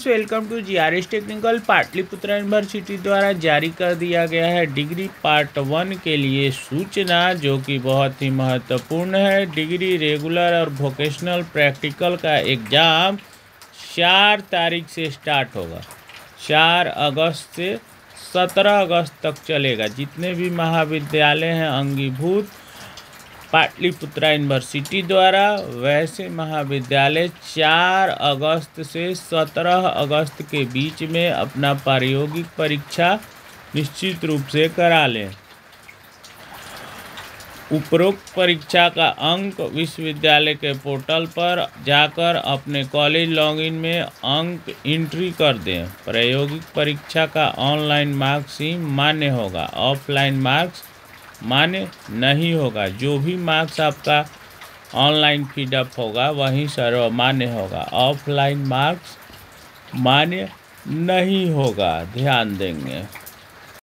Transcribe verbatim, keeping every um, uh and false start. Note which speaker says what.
Speaker 1: Friends, welcome to GRS technical. Pataliputra university द्वारा जारी कर दिया गया है डिग्री पार्ट वन के लिए सूचना, जो कि बहुत ही महत्वपूर्ण है। डिग्री रेगुलर और वोकेशनल प्रैक्टिकल का एग्ज़ाम चार तारीख से स्टार्ट होगा। चार अगस्त से सत्रह अगस्त तक चलेगा। जितने भी महाविद्यालय हैं अंगीभूत पाटलिपुत्र यूनिवर्सिटी द्वारा, वैसे महाविद्यालय चार अगस्त से सत्रह अगस्त के बीच में अपना प्रायोगिक परीक्षा निश्चित रूप से करा लें। उपरोक्त परीक्षा का अंक विश्वविद्यालय के पोर्टल पर जाकर अपने कॉलेज लॉगिन में अंक एंट्री कर दें। प्रायोगिक परीक्षा का ऑनलाइन मार्क्स ही मान्य होगा, ऑफलाइन मार्क्स मान्य नहीं होगा। जो भी मार्क्स आपका ऑनलाइन फीडअप होगा वही सर्वमान्य होगा, ऑफलाइन मार्क्स मान्य नहीं होगा, ध्यान देंगे।